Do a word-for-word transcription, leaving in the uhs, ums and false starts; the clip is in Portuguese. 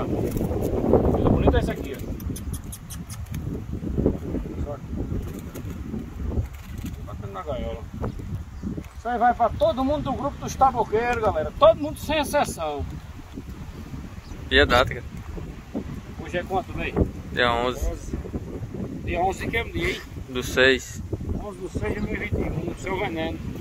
ó. Coisa bonita é essa aqui, ó. Bacana na gaiola. Isso aí vai para todo mundo do grupo dos taboqueiros, galera. Todo mundo sem exceção. E a data, cara? Hoje é quanto, velho? Dia onze. Dia onze que é o dia, hein? Do seis. onze do seis de dois mil e vinte e um, seu veneno.